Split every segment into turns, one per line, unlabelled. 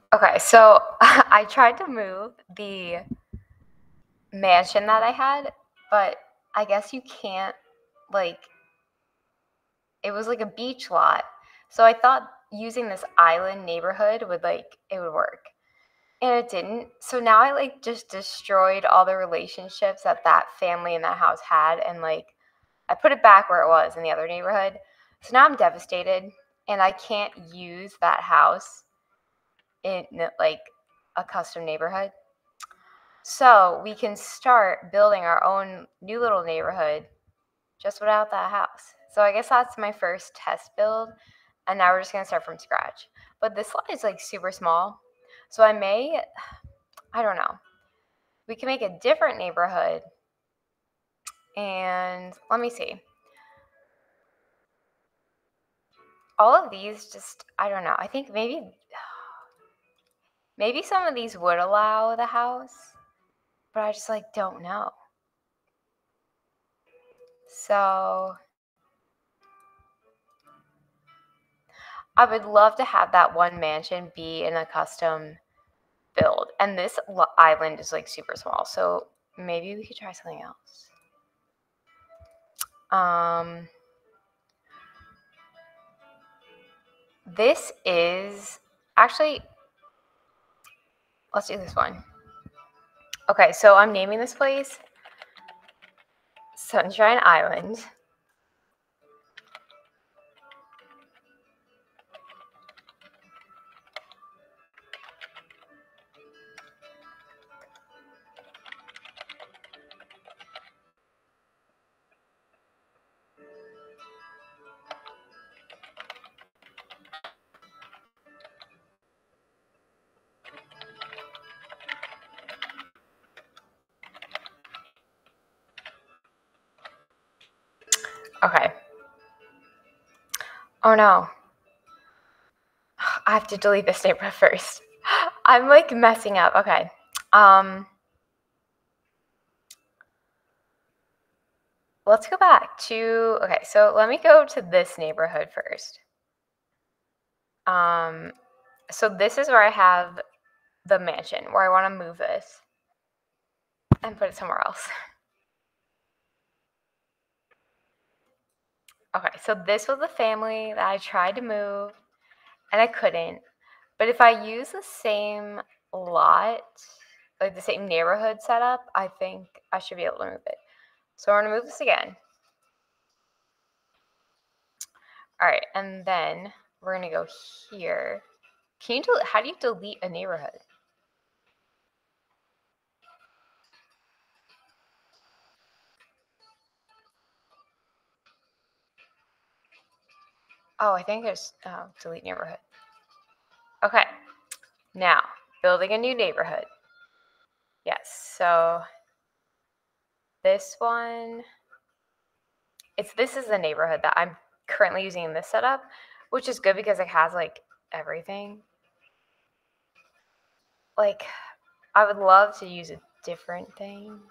Okay, so I tried to move the mansion that I had, but I guess you can't, like, it was like a beach lot. So I thought using this island neighborhood would, like, it would work. And it didn't. So now I, like, just destroyed all the relationships that that family in that house had, and, like, I put it back where it was in the other neighborhood. So now I'm devastated, and I can't use that house in, like, a custom neighborhood. So we can start building our own new little neighborhood just without that house. So I guess that's my first test build. And now we're just going to start from scratch. But this lot is like super small. So I don't know. We can make a different neighborhood. And let me see. All of these just, I don't know. I think maybe some of these would allow the house, but I just like don't know. So I would love to have that one mansion be in a custom build. And this island is like super small, so maybe we could try something else. This is actually, let's do this one. Okay, so I'm naming this place Sunshine Island. Okay. Oh no. I have to delete this neighborhood first. I'm like messing up. Okay. Let's go back to, okay, so let me go to this neighborhood first. So this is where I have the mansion, where I want to move this and put it somewhere else. Okay, so this was the family that I tried to move and I couldn't. But if I use the same lot, like the same neighborhood setup, I think I should be able to move it. So we're gonna move this again. All right, and then we're gonna go here. How do you delete a neighborhood? Oh, I think there's delete neighborhood. Okay, now building a new neighborhood. Yes, so this one, this is the neighborhood that I'm currently using in this setup, which is good because it has like everything. Like, I would love to use a different thing.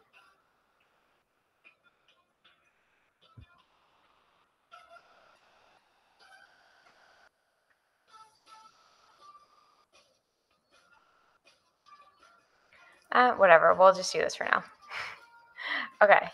Whatever, we'll just do this for now. Okay.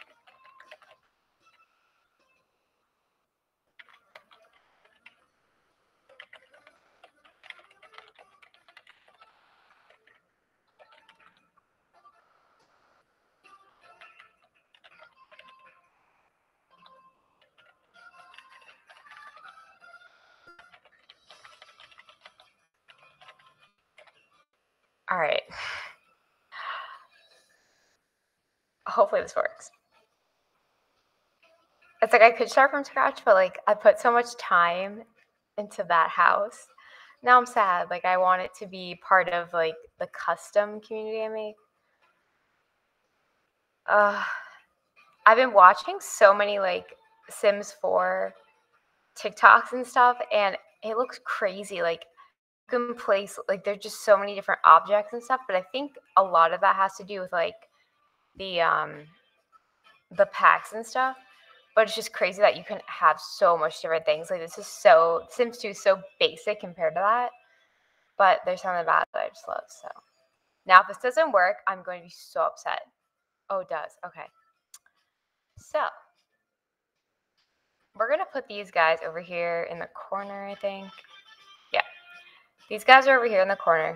All right. Hopefully this works. It's like I could start from scratch, but like I put so much time into that house. Now I'm sad. Like I want it to be part of like the custom community I make. I've been watching so many like Sims 4 TikToks and stuff, and it looks crazy. Like you can place like there's just so many different objects and stuff, but I think a lot of that has to do with like the packs and stuff. But it's just crazy that you can have so much different things. Like this is so Sims 2 is so basic compared to that. But there's something about it I just love. So now if this doesn't work, I'm going to be so upset. Oh, it does. Okay. So we're going to put these guys over here in the corner, I think. Yeah. These guys are over here in the corner.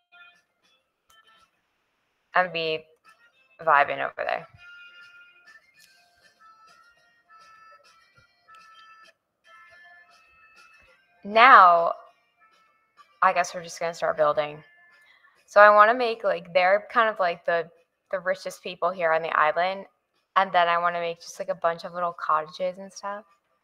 I'm be vibing over there. Now, I guess we're just going to start building. So I want to make, like, they're kind of like the richest people here on the island. And then I want to make just like a bunch of little cottages and stuff.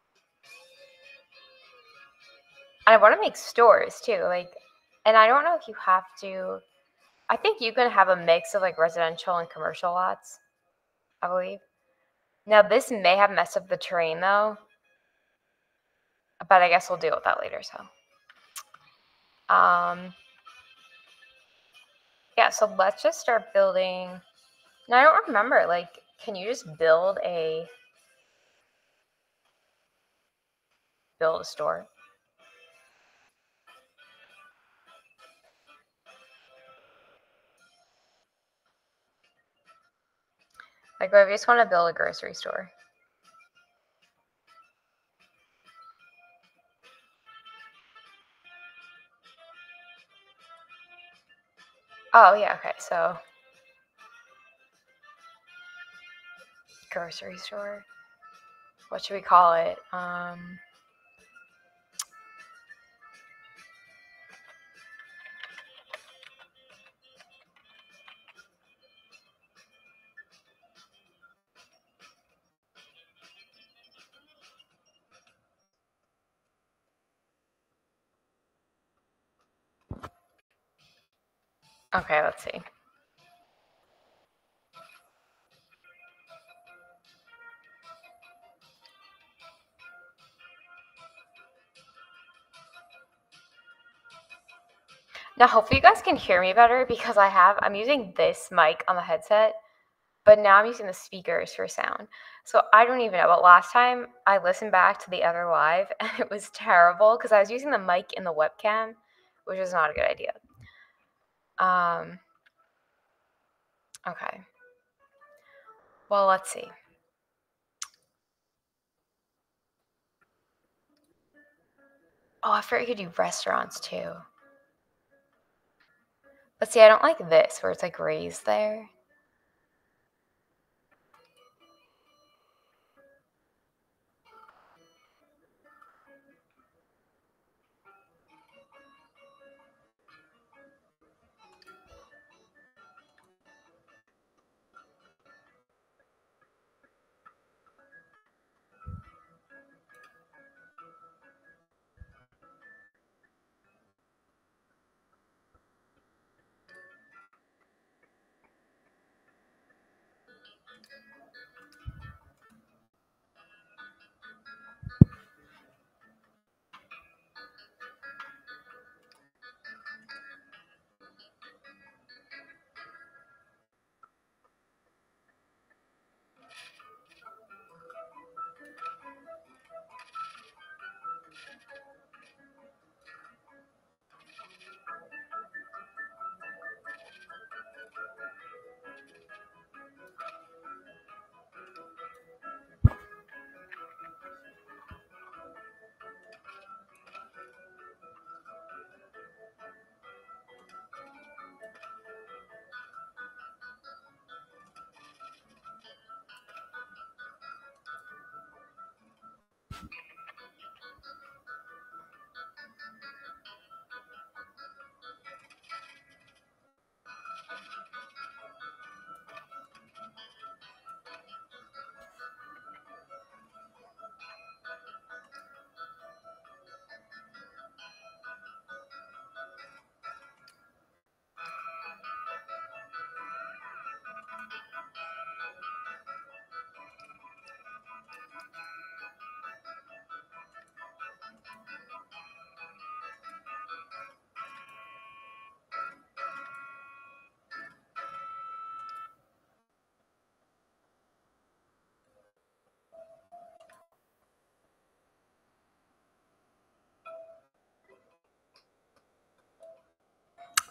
And I want to make stores too. Like, and I don't know if you have to. I think you can have a mix of like residential and commercial lots, I believe. Now, this may have messed up the terrain though. But I guess we'll deal with that later. So, yeah, so let's just start building. Now, I don't remember, like, can you just build a store? Like, if I just want to build a grocery store. Oh, yeah, okay, so grocery store. What should we call it? Okay, let's see. Now, hopefully you guys can hear me better because I'm using this mic on the headset, but now I'm using the speakers for sound. So I don't even know, but last time I listened back to the other live and it was terrible because I was using the mic in the webcam, which was not a good idea. Okay. Well, let's see. Oh, I forgot you could do restaurants too. But see, I don't like this where it's like raised there.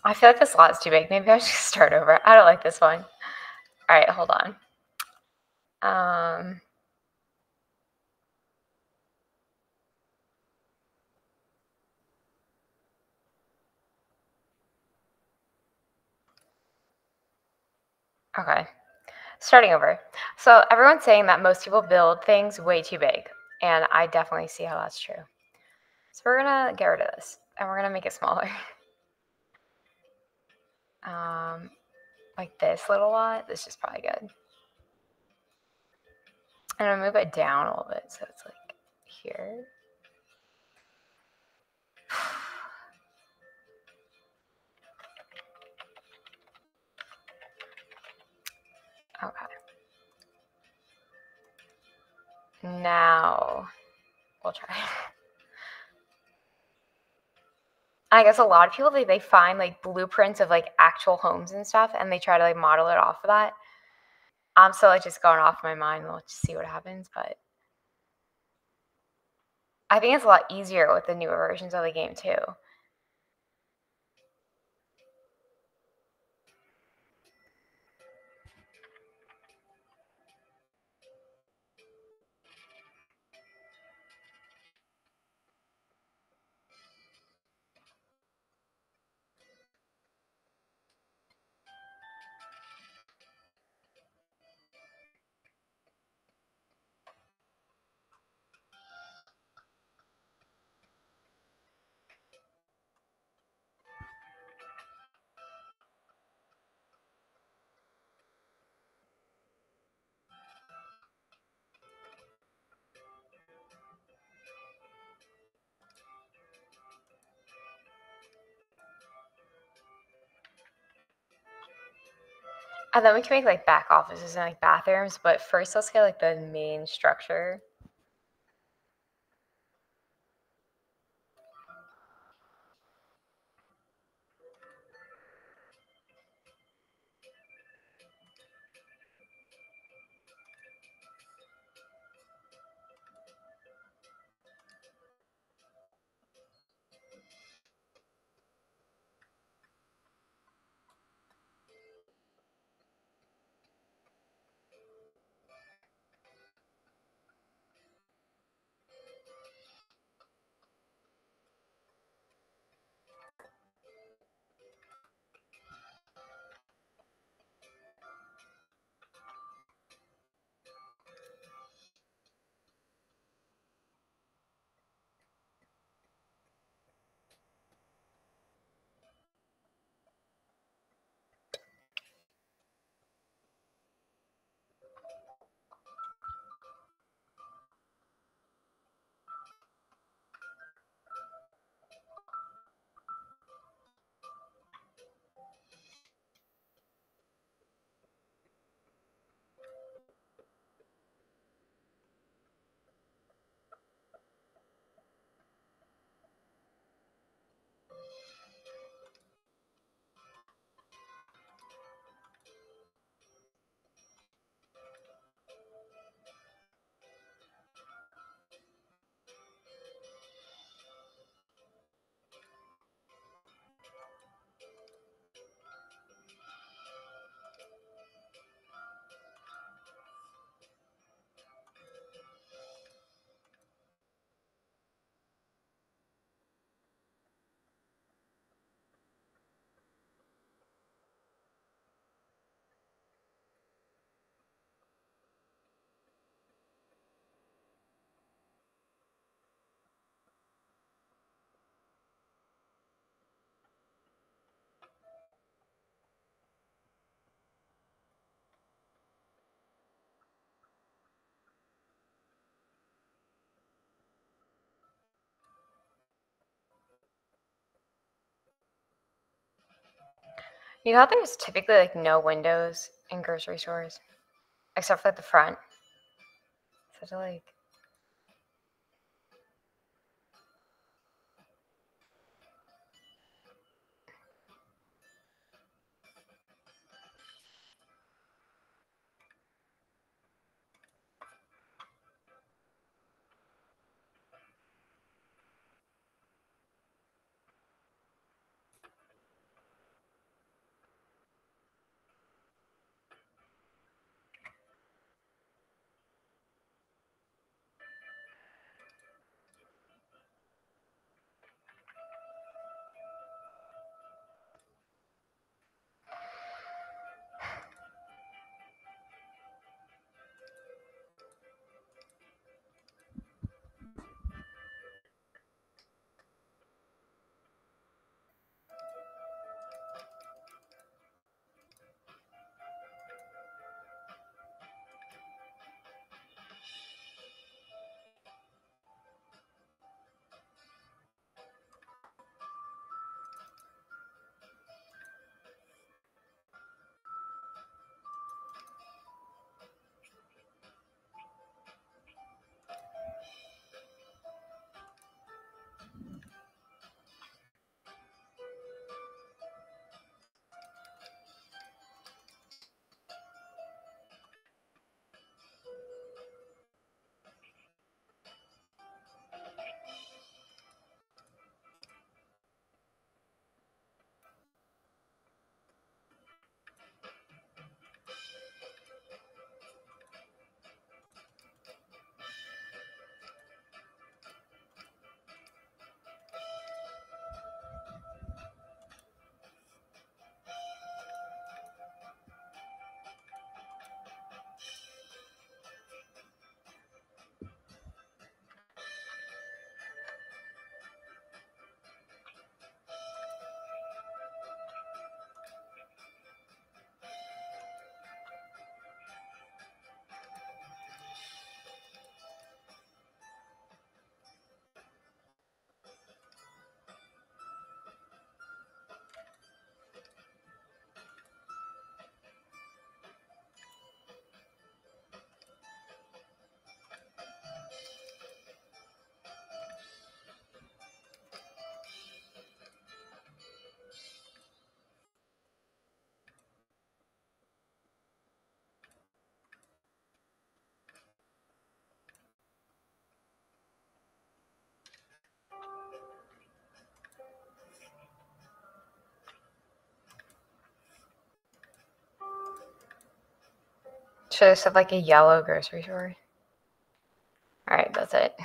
I feel like this lot is too big. Maybe I should start over. I don't like this one. All right, hold on. Okay, starting over. So everyone's saying that most people build things way too big, and I definitely see how that's true. So we're gonna get rid of this, and we're gonna make it smaller. Like this little lot. This is probably good. I'm gonna move it down a little bit, so it's like here. Okay. Now we'll try. I guess a lot of people they find like blueprints of like actual homes and stuff, and they try to like model it off of that. I'm still like just going off my mind. We'll just see what happens, but I think it's a lot easier with the newer versions of the game too. And then we can make like back offices and like bathrooms, but first let's get like the main structure. You know how there's typically like no windows in grocery stores, except for like, the front. So to like Should have said like a yellow grocery store. Alright, that's it.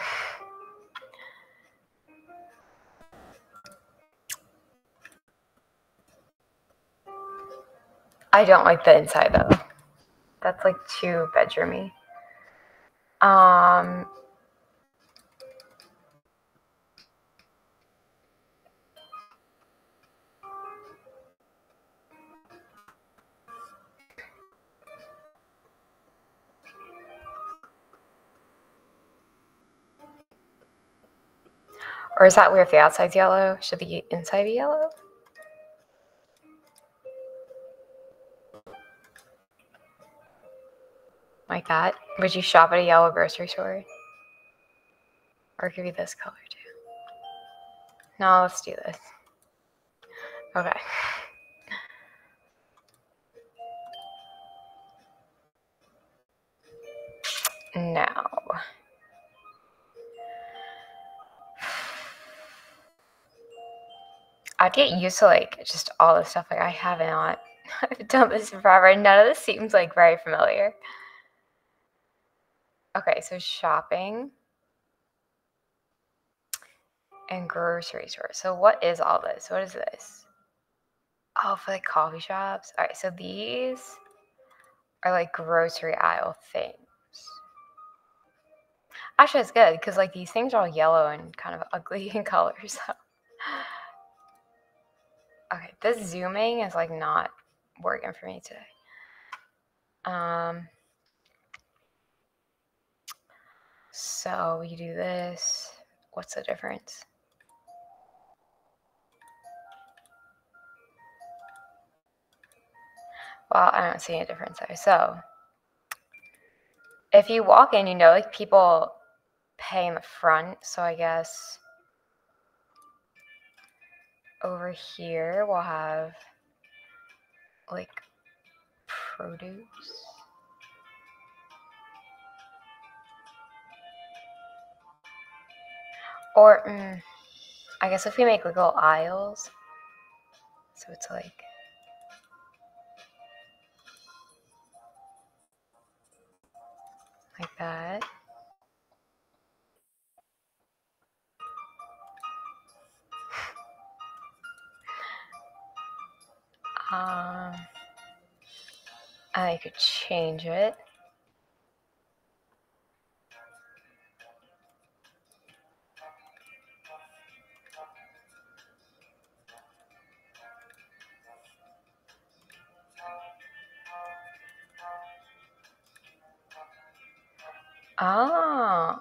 I don't like the inside though. That's like too bedroomy. Or is that weird if the outside's yellow? Should the inside be yellow? Like that? Would you shop at a yellow grocery store? Or it could be this color too. No, let's do this. Okay. Now. I'd get used to like just all this stuff. Like I haven't I've done this forever. None of this seems like very familiar. Okay, so shopping and grocery store. So what is all this? What is this? Oh, for like coffee shops. All right, so these are like grocery aisle things. Actually, it's good because like these things are all yellow and kind of ugly in color. So, okay, this zooming is like not working for me today. So we do this. What's the difference? Well, I don't see any difference there. So if you walk in, you know, like people pay in the front. So I guess over here we'll have like produce. Or I guess if we make little aisles, so it's like that. I could change it. Oh.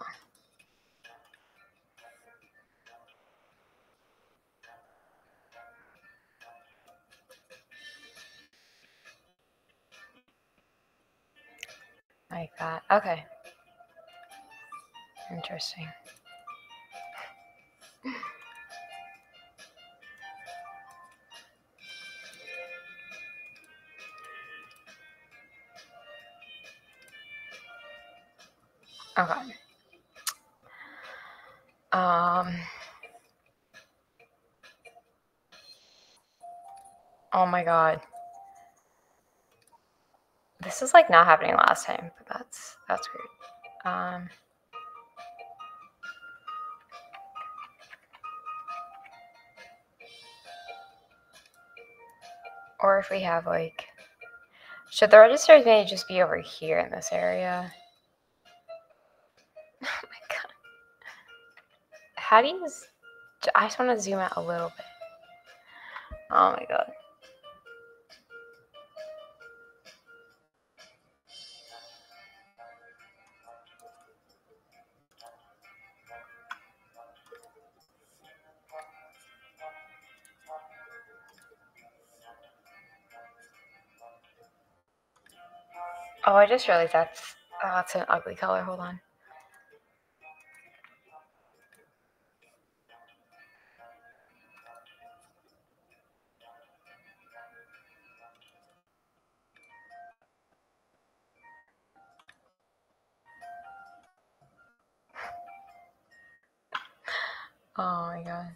Like that. Okay. Interesting. Okay. Oh my god. This is like not happening last time, but that's weird. Or if we have like, should the registers maybe just be over here in this area? Oh my god. How do you, I just want to zoom out a little bit. Oh my god. Oh, I just realized that's an ugly color. Hold on. Oh my god.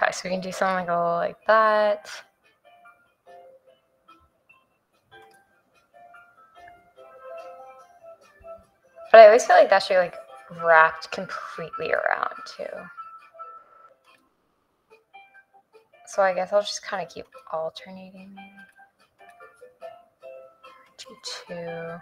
Okay, so we can do something like a little like that. But I always feel like that should be like wrapped completely around too. So I guess I'll just kind of keep alternating. 2, 2.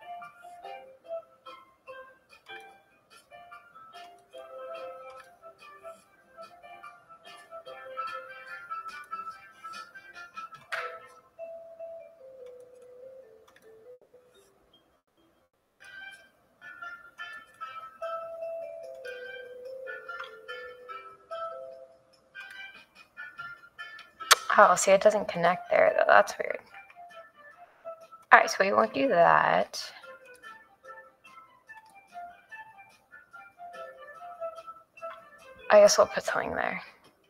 Oh, see, it doesn't connect there, though. That's weird. All right, so we won't do that. I guess we'll put something there.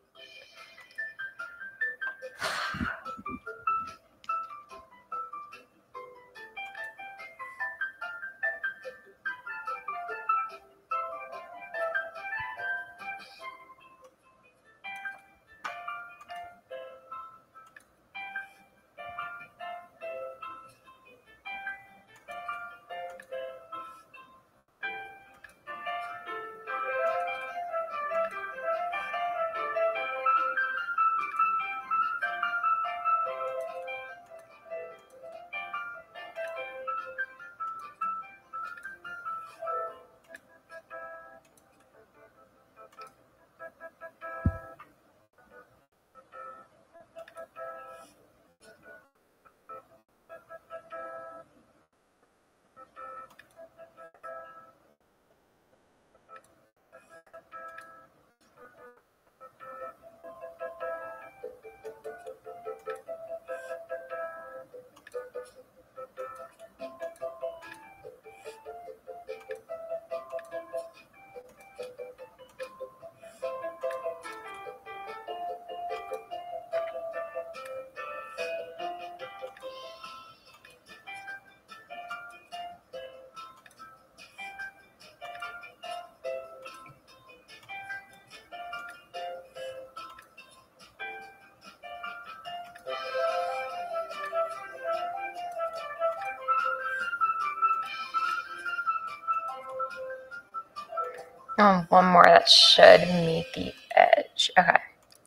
One more that should meet the edge. Okay.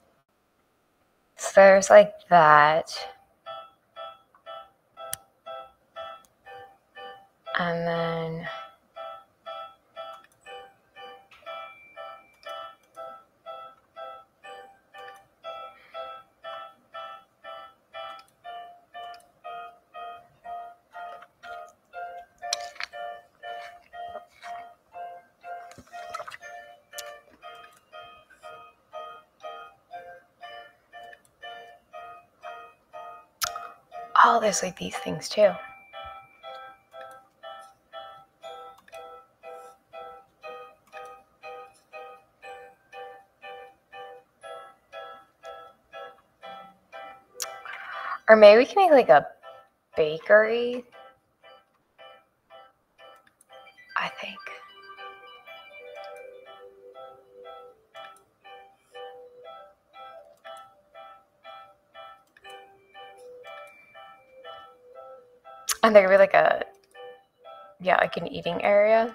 So there's like that. And then oh, there's like these things too. Or maybe we can make like a bakery. I think. And there could be like like an eating area.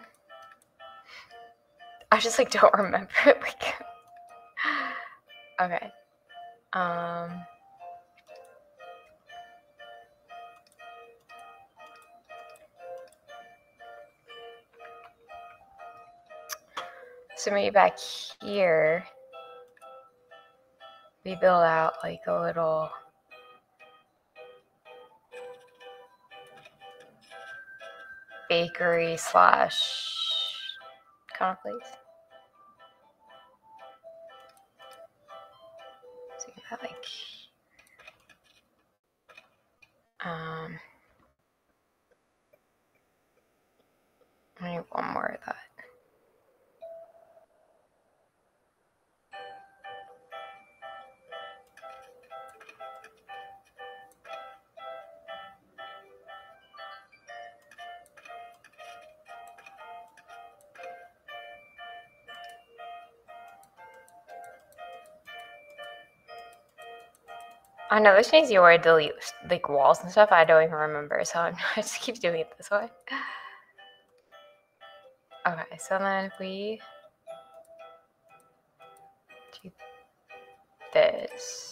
I just like don't remember it. Like, okay. So maybe back here, we build out like a little bakery / kind of place. So you can have like I need one more of that. I know there's an easier way to delete like walls and stuff. I don't even remember, so I just keep doing it this way. Okay, so then if we do this.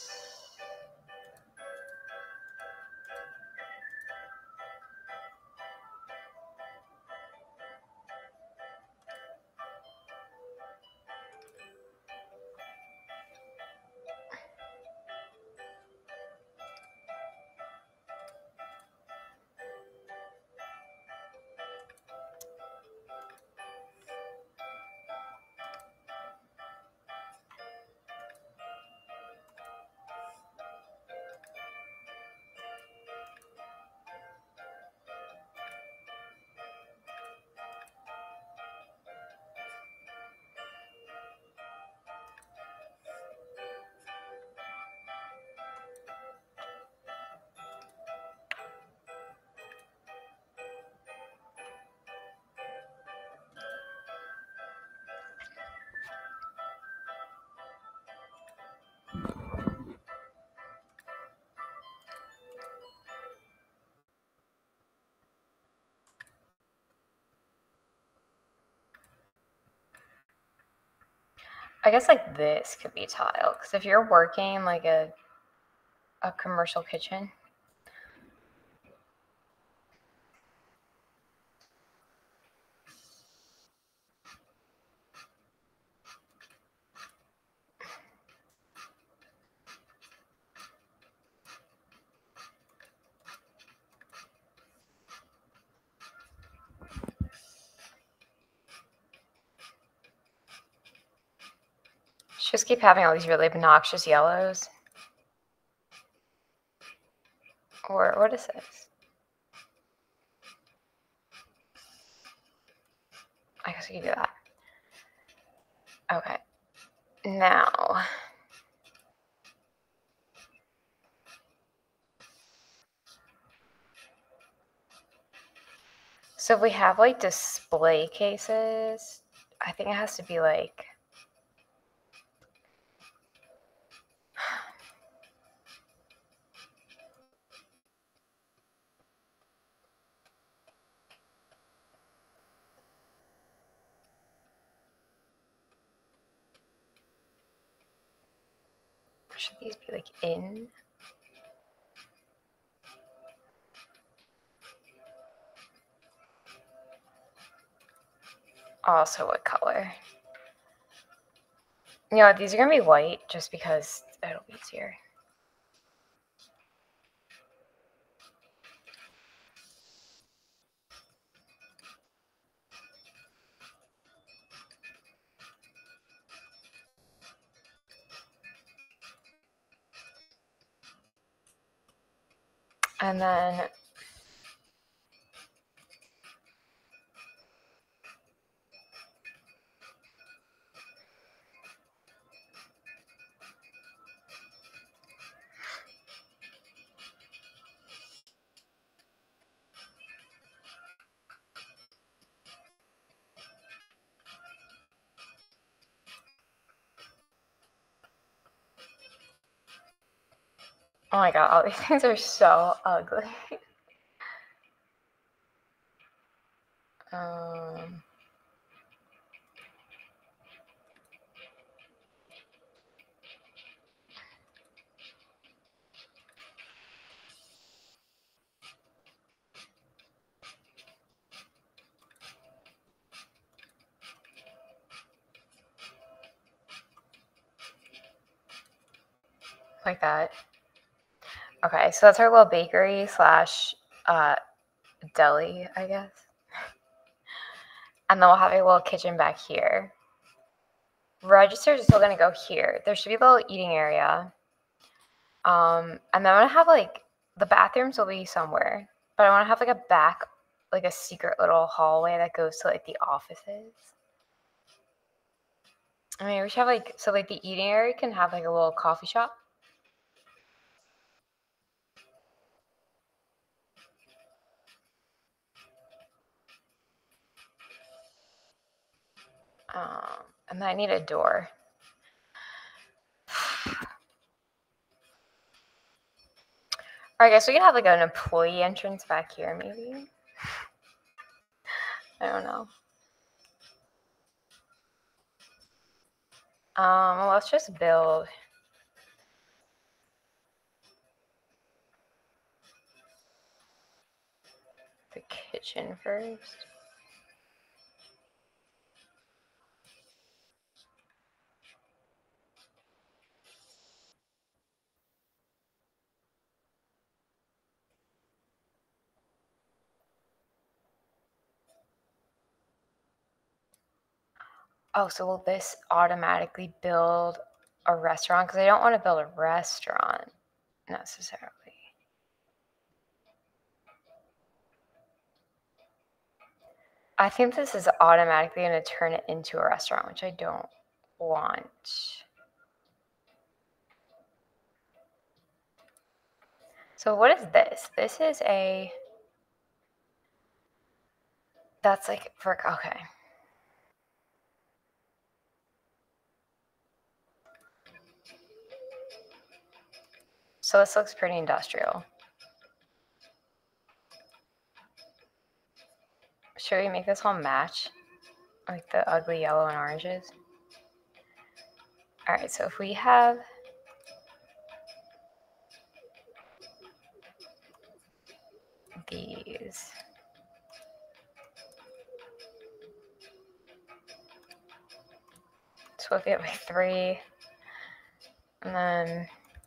I guess like this could be tile, because if you're working like a commercial kitchen. Just keep having all these really obnoxious yellows. Or what is this? I guess we can do that. Okay. Now. So if we have like display cases, I think it has to be like. Should these be like in? Also, what color? You know, these are gonna be white just because it'll be easier. And then oh my god, all these things are so ugly. um, like that. Okay, so that's our little bakery slash deli, I guess. And then we'll have a little kitchen back here. Registers are still gonna go here. There should be a little eating area. And then I'm gonna have like the bathrooms will be somewhere, but I want to have like a back, like a secret little hallway that goes to like the offices. I mean, we should have like so like the eating area can have like a little coffee shop. And then I need a door. Or I guess we could have like an employee entrance back here, maybe. I don't know. Let's just build. The kitchen first. Oh, so will this automatically build a restaurant? Because I don't want to build a restaurant necessarily. I think this is automatically going to turn it into a restaurant, which I don't want. So what is this? This is a... That's like for... Okay. So this looks pretty industrial. Should we make this all match? Like the ugly yellow and oranges? Alright, so if we have... these... So if we have like 3... And then...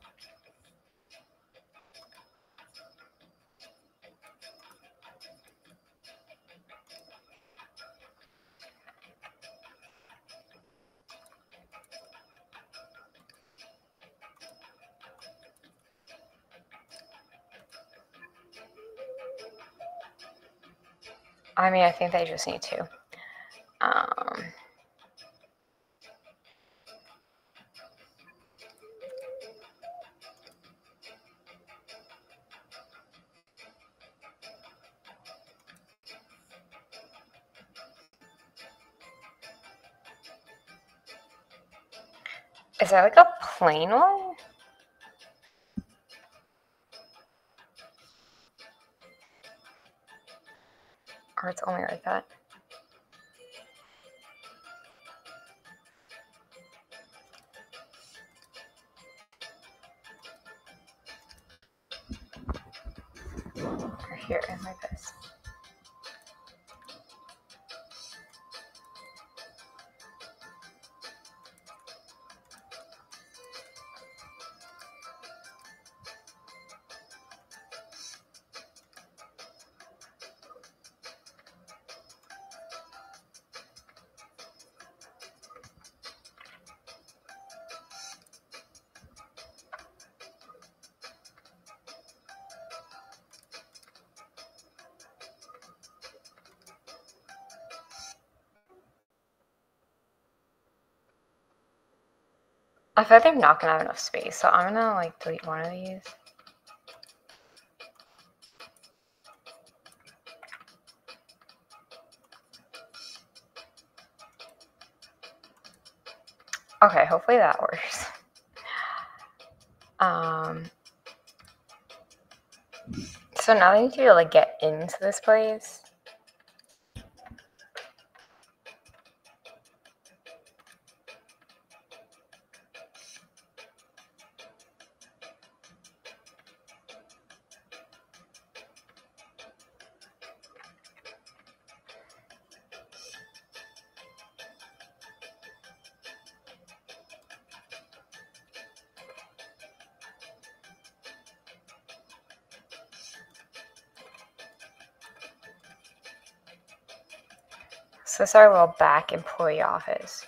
I mean, I think they just need 2. Is there like a plain one? Or it's only like that? Or here, like this. I feel like they're not gonna have enough space, so I'm gonna like delete one of these. Okay, hopefully that works. So now I need to be able to get into this place. So this is our little back employee office.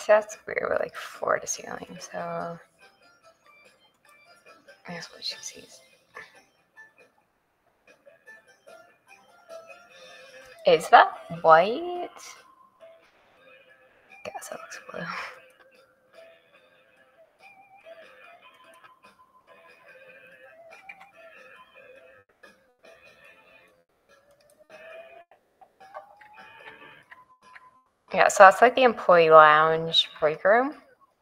that's weird. We're like floor to ceiling, so I guess what she sees. Is that white? Guess that looks blue. Yeah, so that's like the employee lounge break room.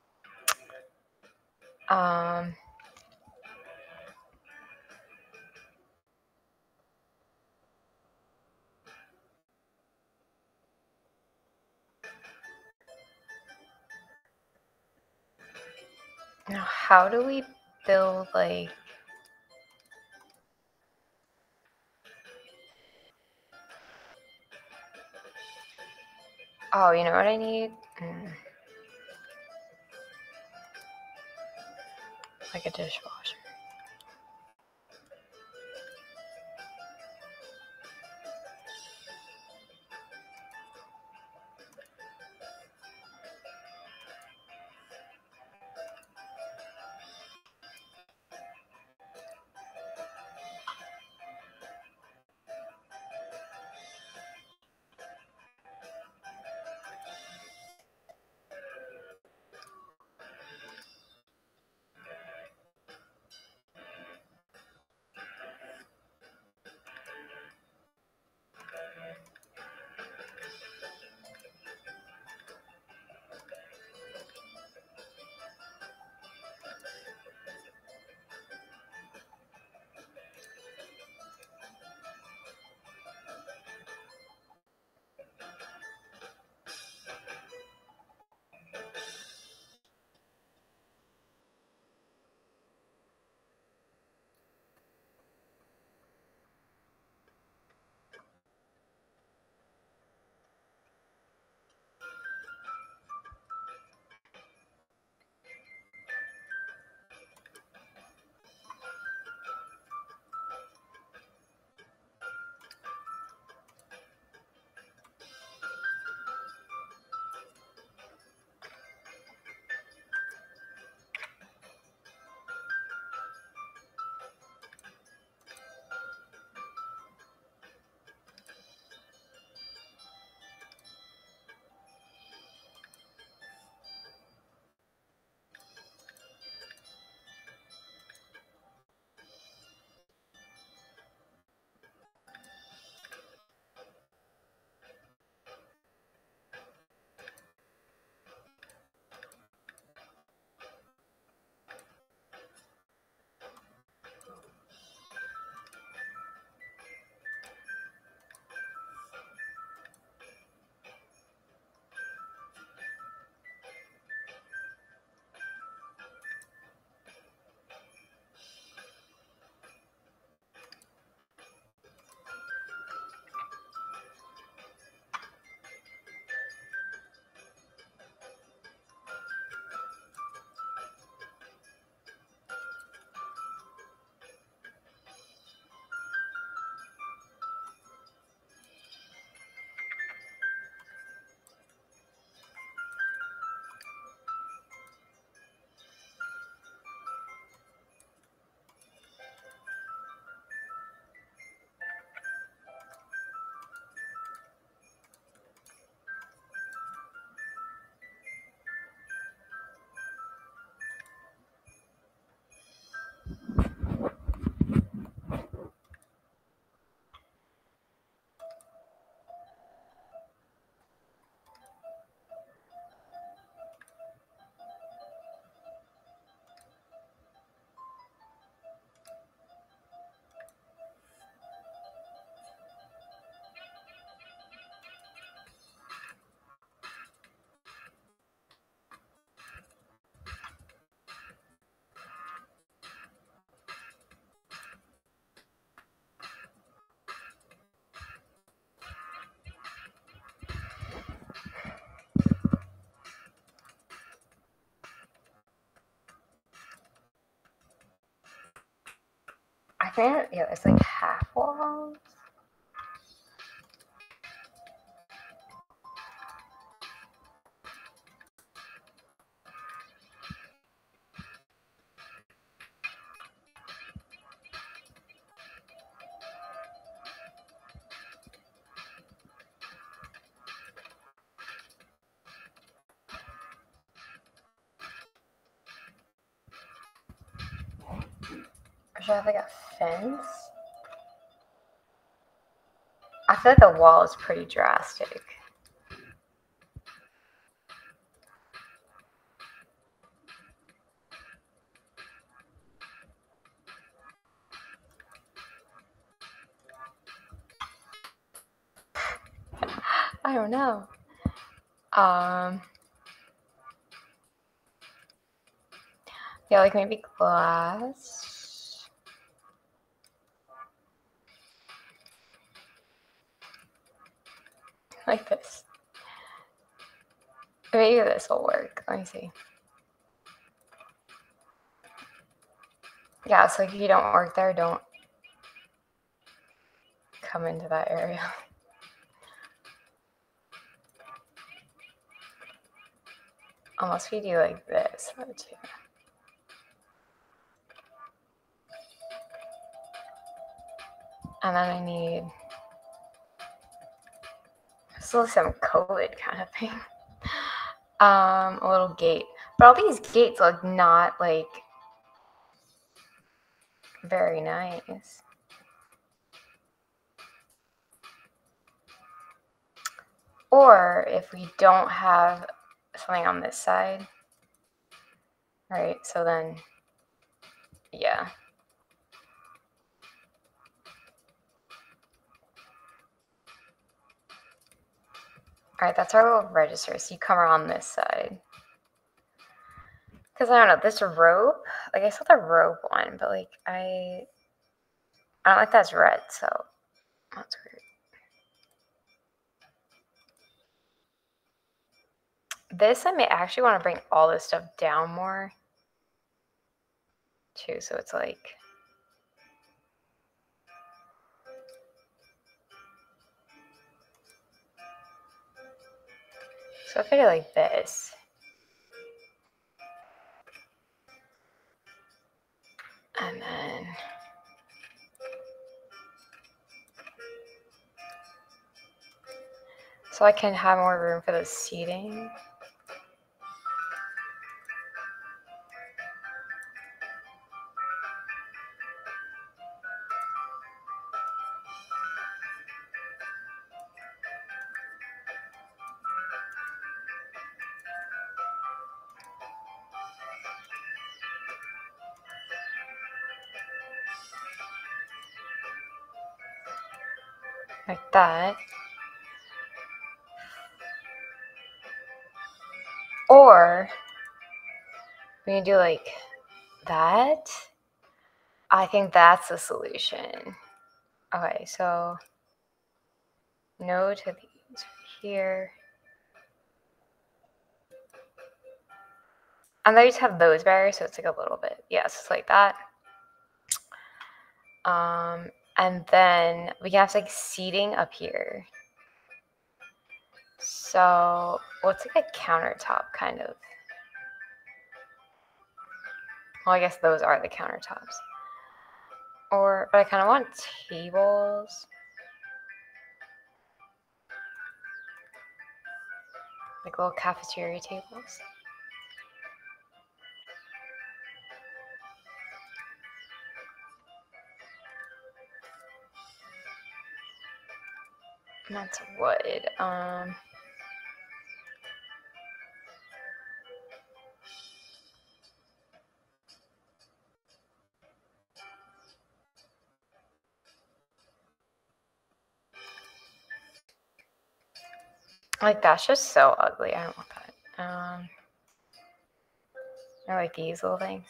Now, how do we build like? Oh, you know what I need? Like a dishwasher. I think yeah, it's like half walls. Should I have like a fence? I feel like the wall is pretty drastic. I don't know. Yeah, like maybe glass. Like this. Maybe this will work. Let me see. Yeah, so if you don't work there, don't come into that area. Unless we do like this, too. And then I need still some COVID kind of thing. A little gate. But all these gates look not like very nice. Or if we don't have something on this side, right? So then, yeah. All right, that's our little register. So you come around this side. Because I don't know, this rope, like I saw the rope one, but like I don't like that's red, so that's weird. This, I may actually want to bring all this stuff down more too, so it's like, so if I do like this, and then so I can have more room for the seating. Like that. Or we can do like that. I think that's the solution. Okay, so no to these here. And they just have those barriers, so it's like a little bit, yes, it's like that. And then we can have like seating up here. So what's like a countertop kind of? Well, I guess those are the countertops. Or, but I kind of want tables. Like little cafeteria tables. And that's wood. Like that's just so ugly. I don't want that. Or like these little things.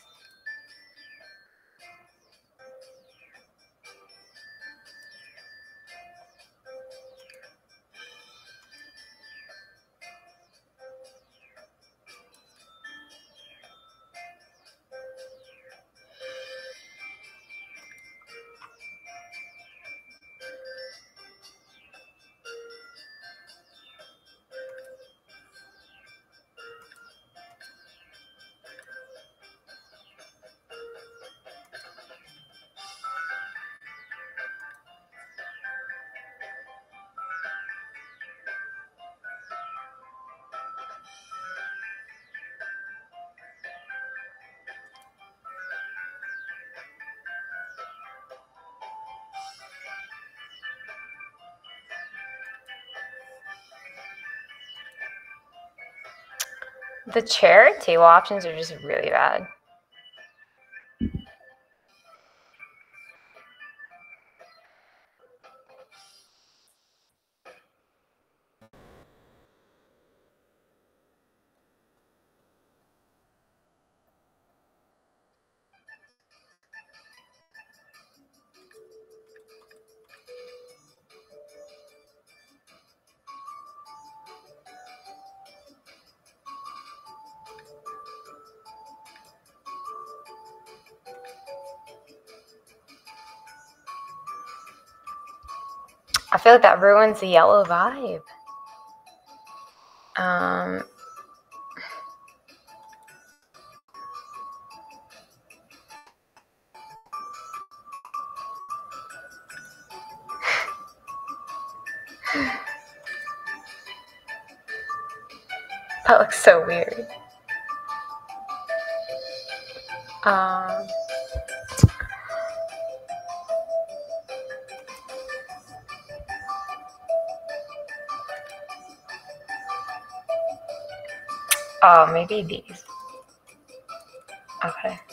The chair and table options are just really bad. I feel like that ruins the yellow vibe. That looks so weird. Oh, maybe these. Okay.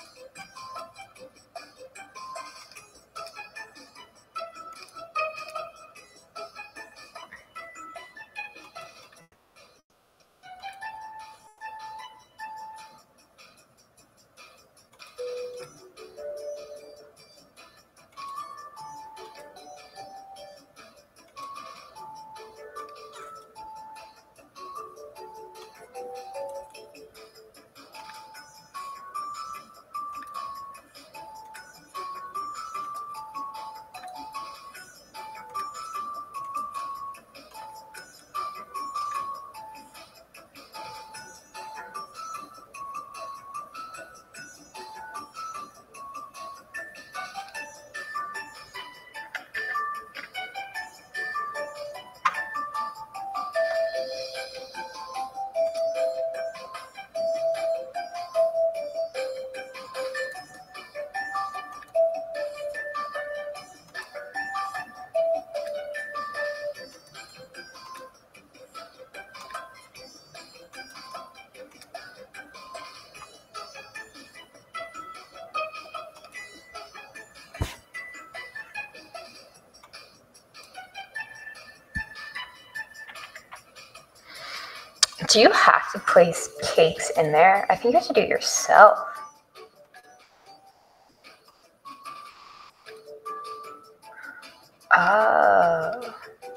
Do you have to place cakes in there? I think you have to do it yourself. Oh.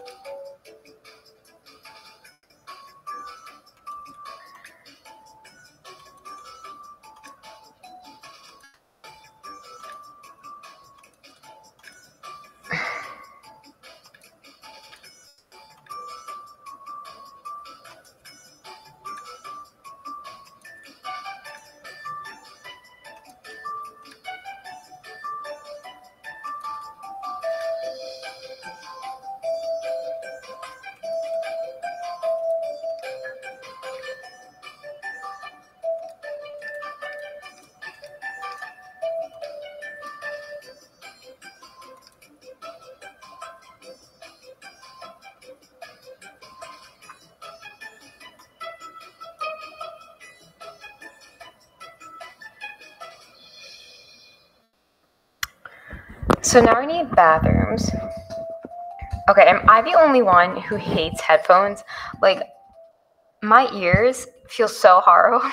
So now we need bathrooms. Okay, am I the only one who hates headphones? Like, my ears feel so horrible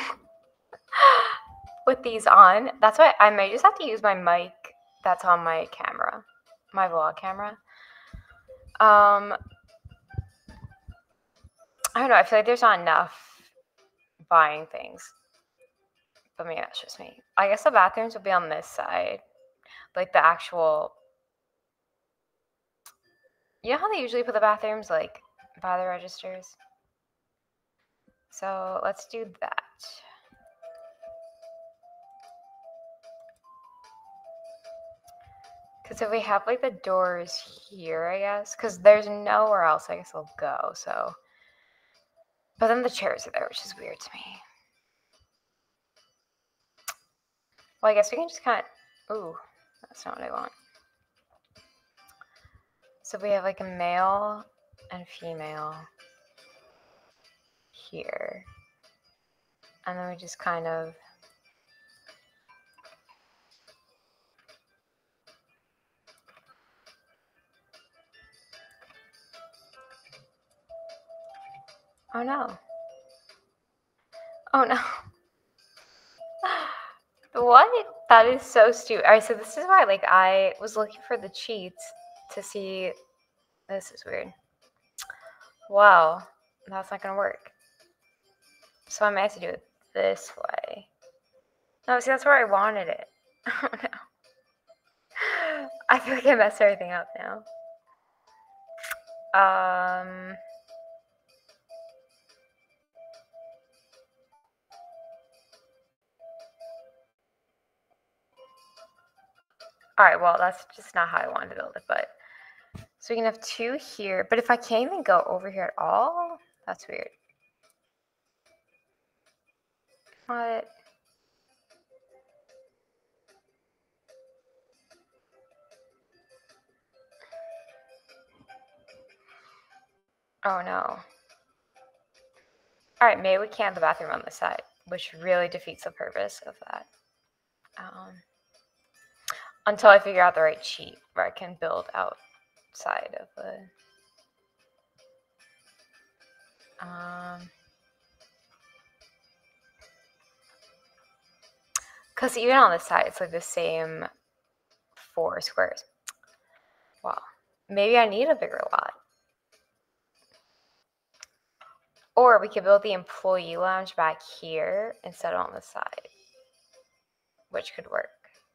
with these on. That's why I might just have to use my mic that's on my camera, my vlog camera. I don't know. I feel like there's not enough buying things. But maybe that's just me. I guess the bathrooms will be on this side. Like the actual... You know how they usually put the bathrooms, like, by the registers? So let's do that. Because if we have, like, the doors here, I guess. Because there's nowhere else I guess I'll go, so... But then the chairs are there, which is weird to me. Well, I guess we can just kind of... Ooh, that's not what I want. So we have, like, a male and female here. And then we just kind of... Oh no. Oh no. What? That is so stupid. Alright, so this is why, like, I was looking for the cheats to see... This is weird. Wow. That's not gonna work. So I may have to do it this way. No, see, that's where I wanted it. Oh no. I feel like I messed everything up now. Alright, well, that's just not how I wanted to build it, but... So we can have 2 here, but if I can't even go over here at all, that's weird. What? Oh no. Alright, maybe we can't have the bathroom on this side, which really defeats the purpose of that. Until I figure out the right cheat where I can build outside of the... Because even on this side, it's like the same 4 squares. Wow. Maybe I need a bigger lot. Or we could build the employee lounge back here instead of on the side, which could work.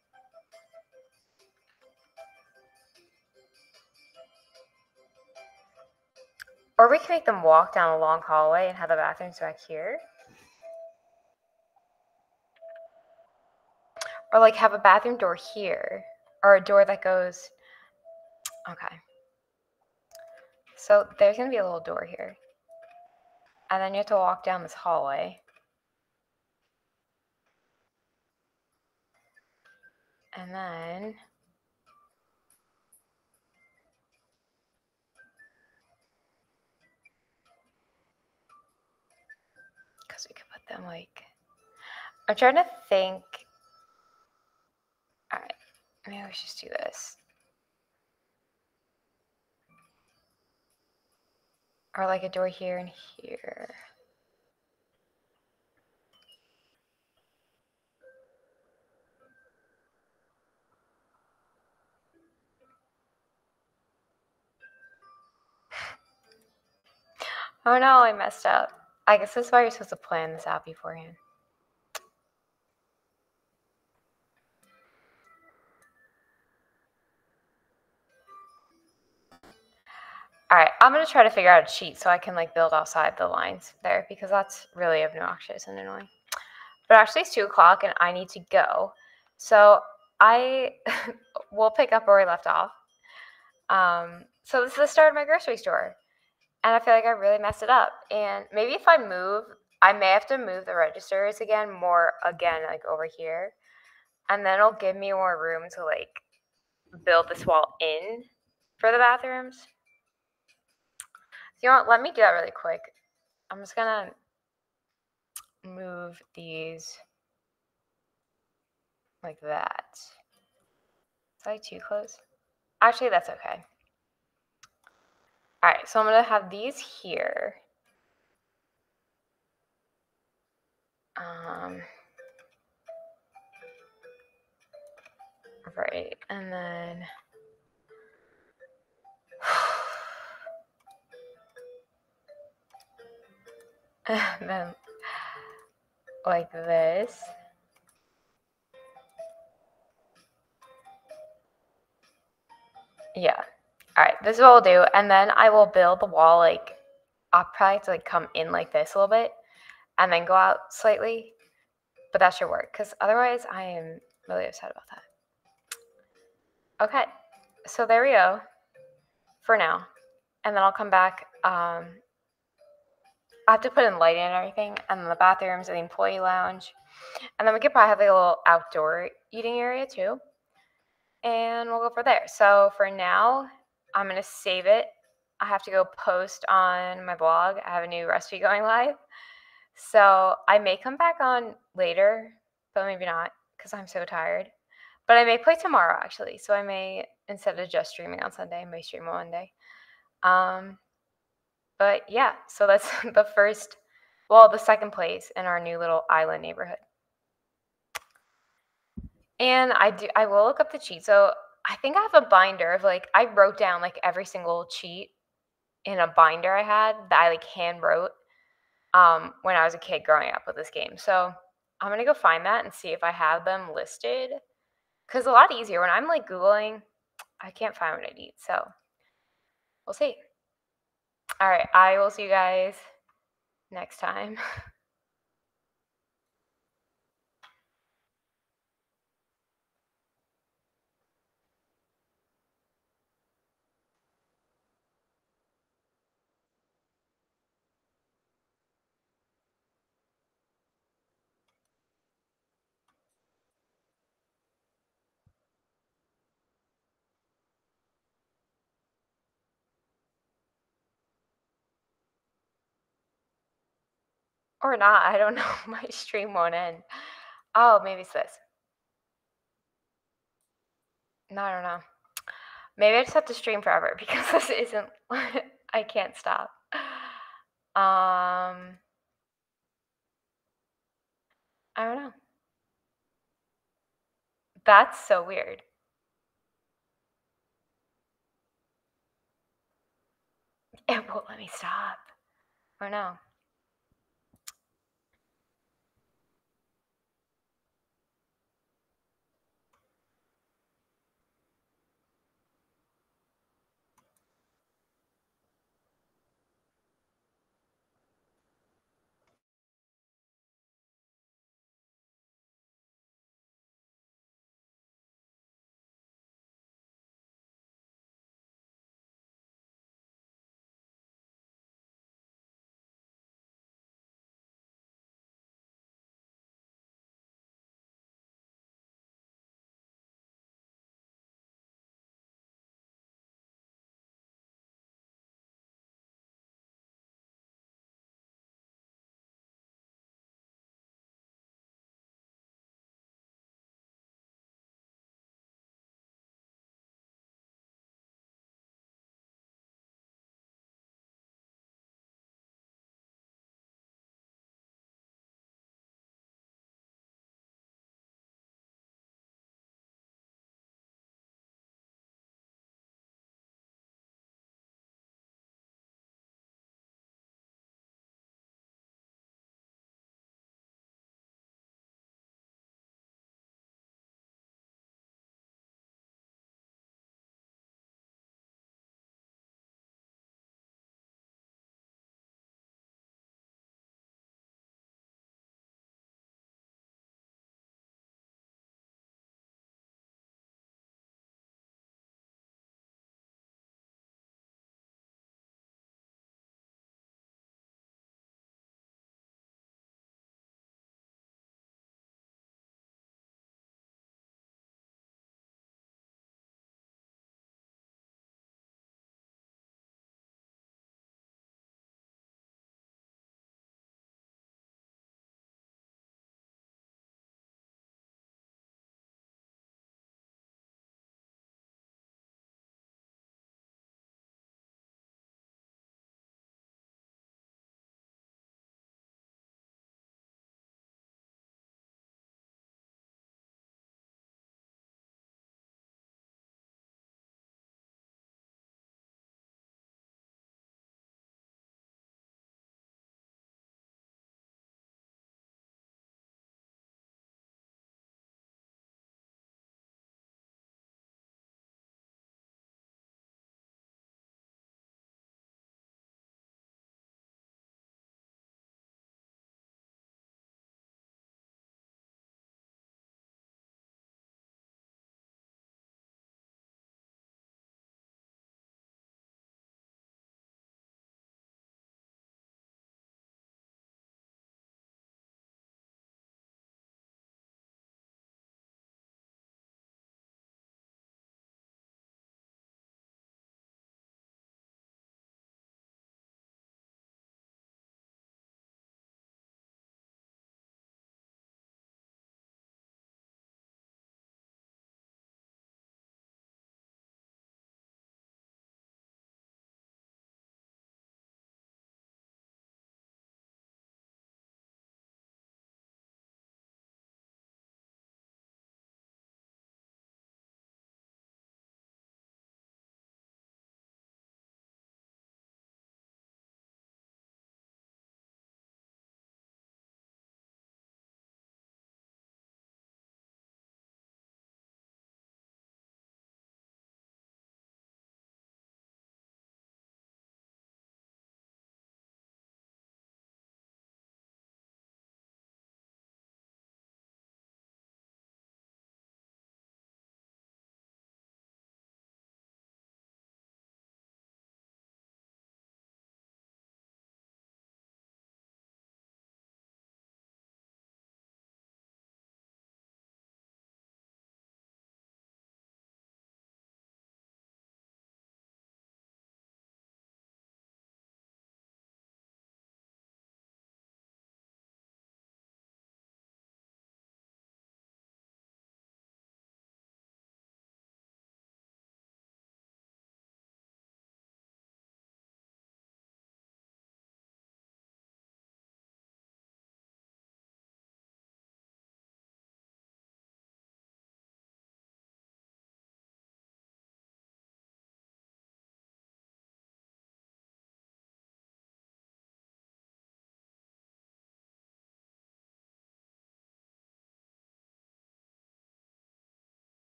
Or we can make them walk down a long hallway and have the bathrooms back here. Or like have a bathroom door here, or a door that goes... Okay. So there's going to be a little door here. And then you have to walk down this hallway. And then... Because we could put them like... I'm trying to think... Alright, maybe we should just do this. Or like a door here and here. Oh no, I messed up. I guess that's why you're supposed to plan this out beforehand. Alright, I'm going to try to figure out a cheat so I can like build outside the lines there, because that's really obnoxious and annoying. But actually it's 2 o'clock and I need to go. So I will pick up where we left off. So this is the start of my grocery store. And I feel like I really messed it up. And maybe if I move, I may have to move the registers again, like over here. And then it'll give me more room to like build this wall in for the bathrooms. You know what? Let me do that really quick. I'm just gonna move these like that. Is that too close? Actually, that's okay. Alright, so I'm gonna have these here. Right, and then and then like this. Yeah. Alright, this is what we'll do. And then I will build the wall like... I'll probably have to like come in like this a little bit and then go out slightly. But that should work, because otherwise I am really upset about that. Okay, so there we go for now. And then I'll come back. I have to put in lighting and everything, and then the bathrooms and the employee lounge. And then we could probably have a little outdoor eating area too. And we'll go for there. So for now, I'm going to save it. I have to go post on my blog. I have a new recipe going live. So I may come back on later, but maybe not because I'm so tired. But I may play tomorrow actually. So I may, instead of just streaming on Sunday, I may stream on Monday. But yeah, so that's the second place in our new little island neighborhood. And I will look up the cheat. So I think I have a binder of like, I wrote down like every single cheat in a binder I had that I like hand wrote when I was a kid growing up with this game. So I'm gonna go find that and see if I have them listed. Cause a lot easier when I'm like Googling, I can't find what I need. So we'll see. All right, I will see you guys next time. Or not, I don't know. My stream won't end. Oh, maybe it's this. No, I don't know. Maybe I just have to stream forever because this isn't. I can't stop. I don't know. That's so weird. It won't let me stop. Oh no.